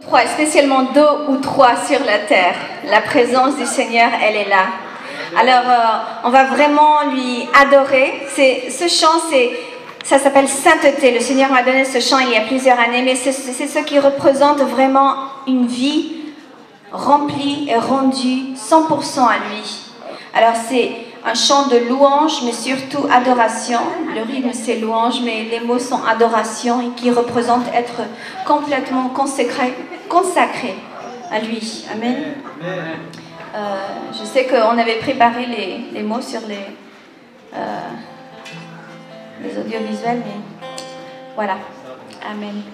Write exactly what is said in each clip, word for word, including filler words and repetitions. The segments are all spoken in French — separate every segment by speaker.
Speaker 1: Trois, spécialement deux ou trois sur la terre. La présence du Seigneur, elle est là. Alors, euh, on va vraiment lui adorer. C'est, ce chant, c'est, ça s'appelle sainteté. Le Seigneur m'a donné ce chant il y a plusieurs années, mais c'est, c'est ce qui représente vraiment une vie remplie et rendue cent pour cent à lui. Alors, c'est un chant de louange, mais surtout adoration. Le rythme, c'est louange, mais les mots sont adoration et qui représentent être complètement consacré, consacré à lui. Amen. Euh, je sais qu'on avait préparé les, les mots sur les, euh, les audiovisuels, mais voilà. Amen.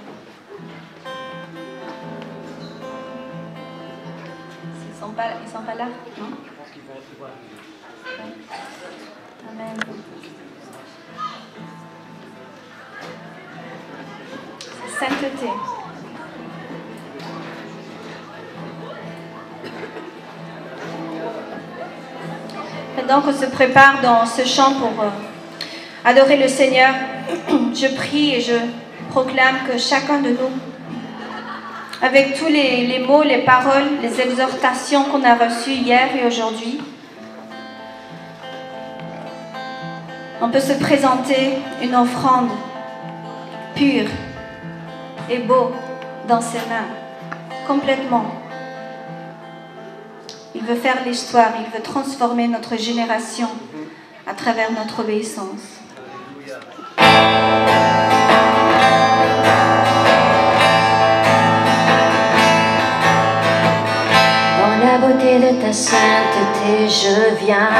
Speaker 1: Ils sont pas, ils sont pas là, non? Amen. C'est sainteté. Pendant qu'on se prépare dans ce chant pour euh, adorer le Seigneur, je prie et je proclame que chacun de nous, avec tous les, les mots, les paroles, les exhortations qu'on a reçues hier et aujourd'hui, on peut se présenter une offrande pure et beau dans ses mains, complètement. Il veut faire l'histoire, il veut transformer notre génération à travers notre obéissance.
Speaker 2: Dans la beauté de ta sainteté, je viens.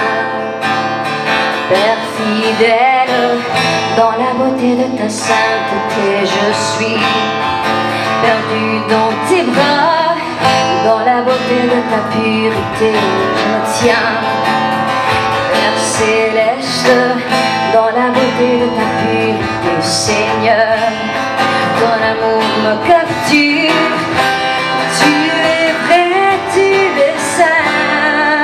Speaker 2: Père fidèle, dans la beauté de ta sainteté, je suis perdu dans tes bras. Dans la beauté de ta pureté, je me tiens. Père céleste, dans la beauté de ta pureté, Seigneur, ton amour me capture. Tu es vrai, tu es saint.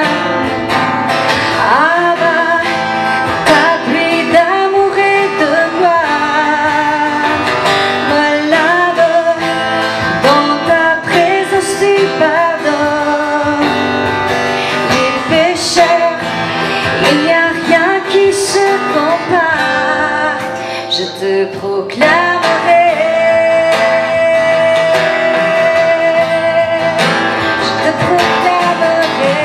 Speaker 2: Abba, ta pluie d'amour et de gloire me lave. Dans ta présence tu pardonnes les pécheurs. Il n'y a rien qui se compare. Je te proclamerai. Je te proclamerai.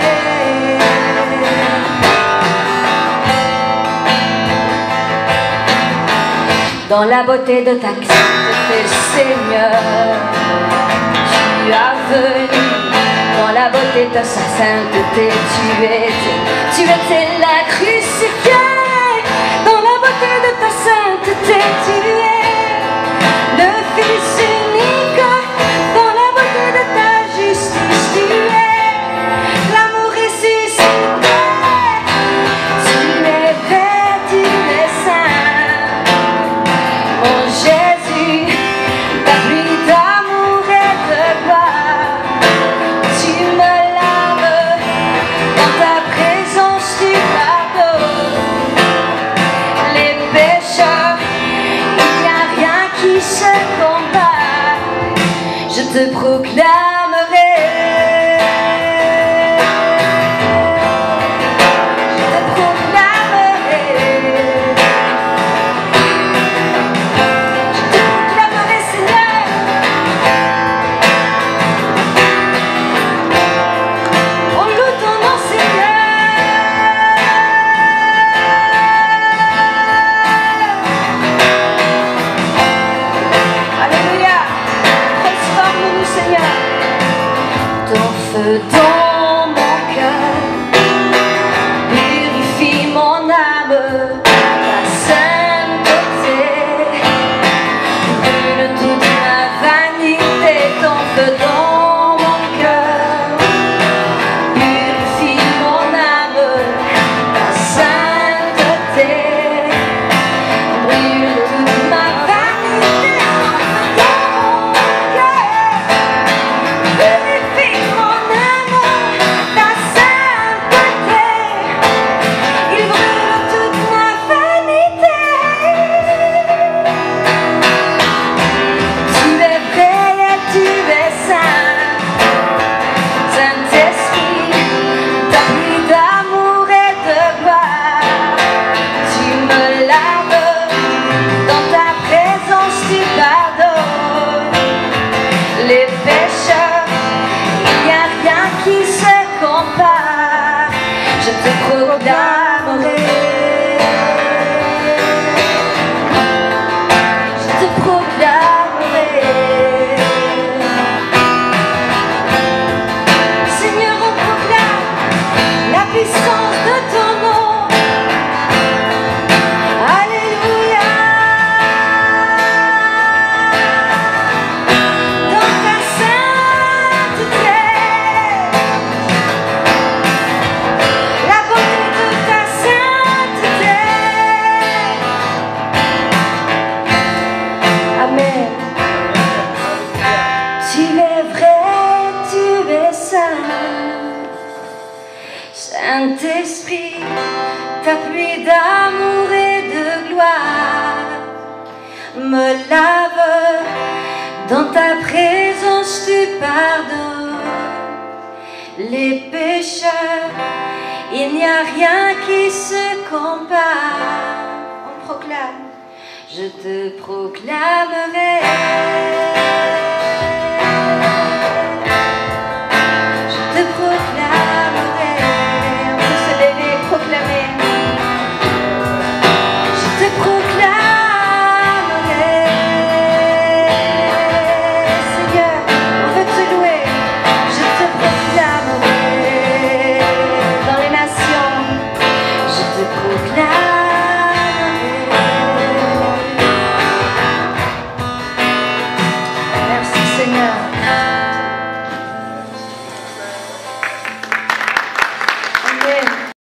Speaker 2: Dans la beauté de ta sainteté, Seigneur, tu as venu. Dans la beauté de ta sainteté, tu étais, tu étais là crucifié. Dans la beauté de ta sainteté, tu es le Fils unique. Dans la beauté de ta justice, tu es l'amour ressuscité. Tu es vrai, tu es saint. Mon Jésus, ta pluie d'amour et de gloire, tu me laves. Dans ta présence tu pardonnes les pécheurs. Il n'y a rien qui se compare. Je te proclamerai. Je te proclamerai. Je te proclamerai, Seigneur. On loue ton nom, Seigneur. Alléluia. Transforme-nous, Seigneur. Ton feu dans mon cœur purifie mon âme. Ta sainteté brûle toute ma vanité. Ton feu dans mon cœur purifie mon âme. Ta sainteté brûle toute ma vanité. Ton feu dans mon cœur purifie mon âme. Ta sainteté, il brûle toute ma vanité. Tu es vrai et tu es saint. Saint-Esprit, ta pluie d'amour et de gloire me lave, dans ta présence tu pardonnes les pécheurs, il n'y a rien qui se compare. On proclame, je te proclamerai.